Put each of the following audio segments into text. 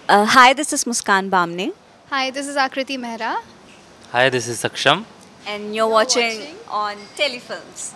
Hi, this is Muskan Bamne, Hi, this is Akriti Mehra. Hi, this is Saksham. and you're watching on Telefilms.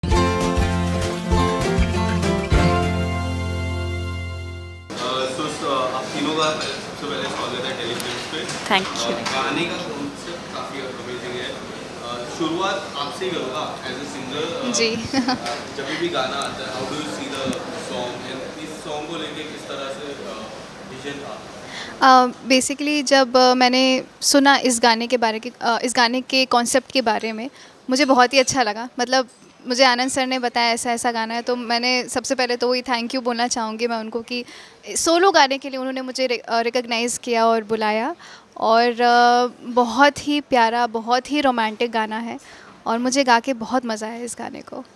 आप तीनों का सबसे पहले स्वागत है टेलीफिल्म्स पे। Thank you. गाने का कॉन्सेप्ट काफ़ी अमेजिंग है। शुरुआत आपसे ही करूँगा एज ए सिंगर। जी जब भी गाना आता है, how do you see the song and इस सॉन्ग को लेके किस तरह से विजन था? बेसिकली जब मैंने सुना इस गाने के कॉन्सेप्ट के बारे में, मुझे बहुत ही अच्छा लगा। मतलब मुझे आनंद सर ने बताया ऐसा ऐसा गाना है, तो मैंने सबसे पहले तो वही थैंक यू बोलना चाहूँगी मैं उनको कि सोलो गाने के लिए उन्होंने मुझे रिकॉग्नाइज़ किया और बुलाया। और बहुत ही प्यारा, बहुत ही रोमांटिक गाना है और मुझे गा के बहुत मज़ा आया इस गाने को।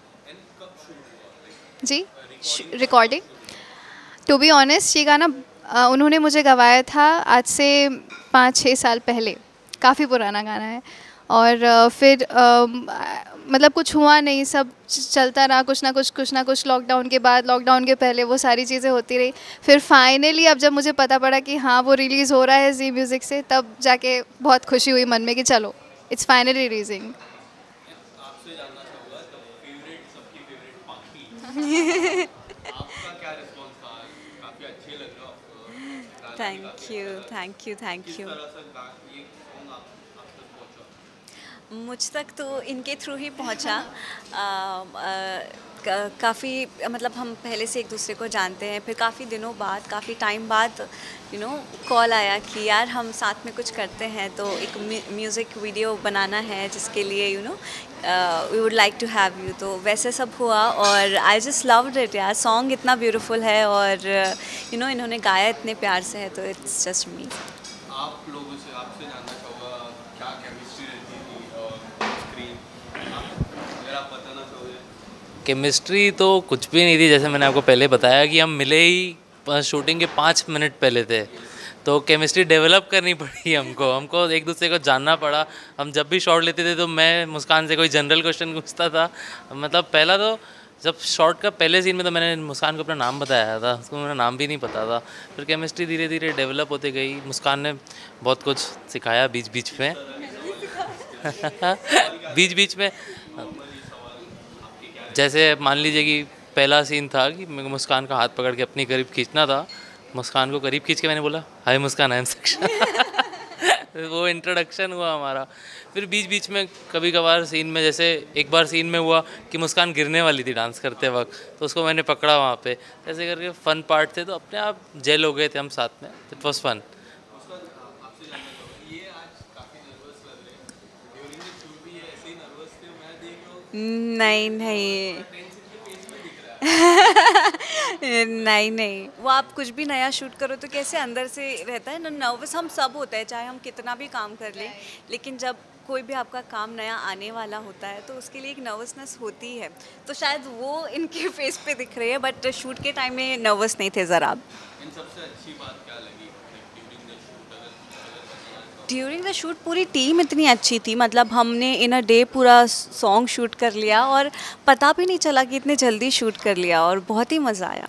जी रिकॉर्डिंग, टू बी ऑनेस्ट ये गाना उन्होंने मुझे गवाया था आज से 5-6 साल पहले। काफ़ी पुराना गाना है और फिर मतलब कुछ हुआ नहीं, सब चलता रहा कुछ ना कुछ लॉकडाउन के बाद, लॉकडाउन के पहले वो सारी चीज़ें होती रही। फिर फाइनली अब जब मुझे पता पड़ा कि हाँ वो रिलीज़ हो रहा है जी म्यूज़िक से, तब जाके बहुत खुशी हुई मन में कि चलो इट्स फाइनली रिलीजिंग। आपसे जानना चाहूँगा तो सबकी फेवरेट पाखी आपका क्या रिस्पॉन्स था? काफ़ी अच्छे लग रहे हो आप। Thank you, thank you, thank किस you. तरह से ये सॉन्ग आप तक पहुँचा? मुझ तक तो इनके थ्रू ही पहुंचा। काफ़ी मतलब हम पहले से एक दूसरे को जानते हैं, फिर काफ़ी दिनों बाद, काफ़ी टाइम बाद कॉल आया कि यार हम साथ में कुछ करते हैं, तो एक म्यूज़िक वीडियो बनाना है जिसके लिए we would like to have you. तो वैसे सब हुआ और आई जस्ट लव्ड इट यार। सॉन्ग इतना ब्यूटीफुल है और इन्होंने गाया इतने प्यार से है, तो इट्स जस्ट मी। आप लोगों से आपसे जानना चाहूँगा क्या केमिस्ट्री रहती थी स्क्रीन, अगर आप बताना चाहोगे? केमिस्ट्री तो कुछ भी नहीं थी, जैसे मैंने आपको पहले बताया कि हम मिले ही शूटिंग के 5 मिनट पहले थे, तो केमिस्ट्री डेवलप करनी पड़ी हमको एक दूसरे को जानना पड़ा। हम जब भी शॉट लेते थे तो मैं मुस्कान से कोई जनरल क्वेश्चन पूछता था। मतलब पहला तो जब शॉट का पहले सीन में तो मैंने मुस्कान को अपना नाम बताया था, उसको मेरा नाम भी नहीं पता था। फिर केमिस्ट्री धीरे धीरे डेवलप होते गई, मुस्कान ने बहुत कुछ सिखाया बीच बीच में बीच बीच में। जैसे मान लीजिए कि पहला सीन था कि मेरे को मुस्कान का हाथ पकड़ के अपनी करीब खींचना था। मुस्कान को करीब खींच के मैंने बोला हाय मुस्कान, आई एम सक्षम वो इंट्रोडक्शन हुआ हमारा। फिर बीच बीच में कभी कभार सीन में, जैसे एक बार सीन में हुआ कि मुस्कान गिरने वाली थी डांस करते वक्त, तो उसको मैंने पकड़ा वहाँ पे। ऐसे करके फ़न पार्ट थे, तो अपने आप जेल हो गए थे हम साथ में। It was fun. नहीं नहीं नहीं नहीं, वो आप कुछ भी नया शूट करो तो कैसे अंदर से रहता है ना, नर्वस हम सब होते हैं, चाहे हम कितना भी काम कर लें, लेकिन जब कोई भी आपका काम नया आने वाला होता है तो उसके लिए एक नर्वसनेस होती है। तो शायद वो इनके फेस पे दिख रही है, बट शूट के टाइम में नर्वस नहीं थे ज़रा। इन सबसे अच्छी बात क्या लगी during the shoot? During the shoot पूरी टीम इतनी अच्छी थी, मतलब हमने इन अ डे पूरा सॉन्ग शूट कर लिया और पता भी नहीं चला कि इतने जल्दी शूट कर लिया और बहुत ही मज़ा आया।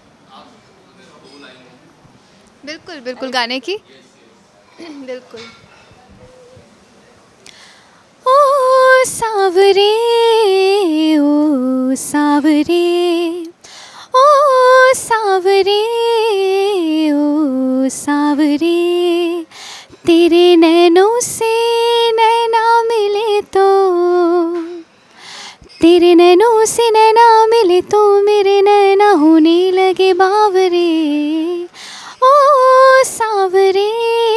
बिल्कुल बिल्कुल गाने की बिल्कुल। ओ सावरे, ओ सावरे, ओ सावरे, ओ सावरे, तेरे नैनों से नैना मिले तो, तेरे नैनों से नैना मिले तो मेरे नैना होने लगे बावरे। ओ सावरे,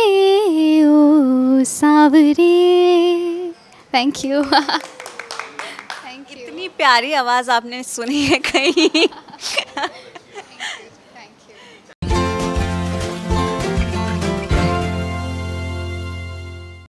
ओ सावरे। Thank you thank you. इतनी प्यारी आवाज़ आपने सुनी है कहीं?